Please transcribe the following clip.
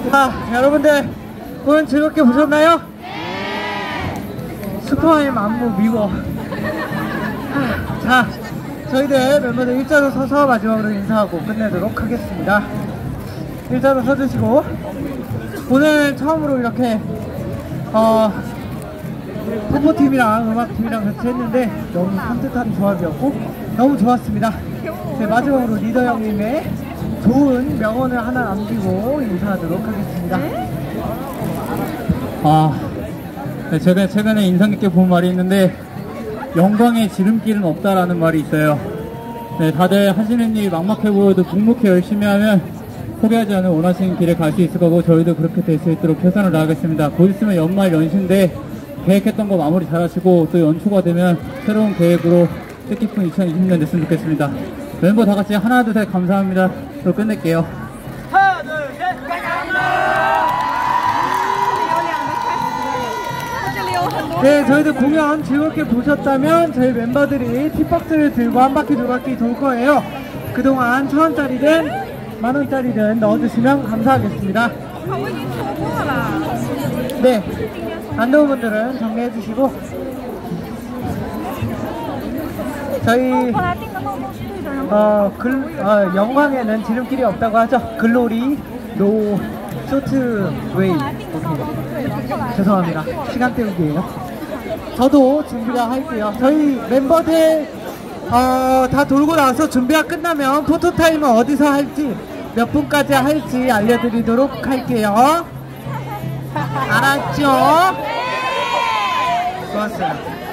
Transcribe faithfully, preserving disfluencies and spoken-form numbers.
자, 여러분들 오늘 즐겁게 보셨나요? 슈퍼맨 안무 미워. 자, 저희들 멤버들 일자로 서서 마지막으로 인사하고 끝내도록 하겠습니다. 일자로 서주시고, 오늘 처음으로 이렇게 어 포포팀이랑 음악팀이랑 같이 했는데 너무 산뜻한 조합이었고 너무 좋았습니다. 네, 마지막으로 리더 형님의 좋은 명언을 하나 남기고 인사하도록 하겠습니다. 아, 네, 제가 최근에 인상 깊게 본 말이 있는데, 영광의 지름길은 없다라는 말이 있어요. 네, 다들 하시는 일 막막해 보여도 묵묵히 열심히 하면 포기하지 않은 원하시는 길에 갈 수 있을 거고, 저희도 그렇게 될 수 있도록 최선을 다하겠습니다. 곧 있으면 연말 연시인데 계획했던 거 마무리 잘 하시고, 또 연초가 되면 새로운 계획으로 뜻깊은 이천이십 년 됐으면 좋겠습니다. 멤버 다 같이 하나 둘 셋 감사합니다. 그럼 끝낼게요. 하나 둘 셋 네, 저희들 공연 즐겁게 보셨다면 저희 멤버들이 티박스를 들고 한 바퀴 두 바퀴 돌 거예요. 그동안 천 원짜리든 만 원짜리든 넣어주시면 감사하겠습니다. 네, 안 넣은 분들은 정리해 주시고, 저희 어, 글, 어, 영광에는 지름길이 없다고 하죠. 글로리 노 쇼트 웨이. 오케이. 죄송합니다. 시간 때우기예요. 저도 준비가 할게요. 저희 멤버들 어, 다 돌고 나서 준비가 끝나면 포토타임은 어디서 할지, 몇 분까지 할지 알려드리도록 할게요. 알았죠? 좋았어요.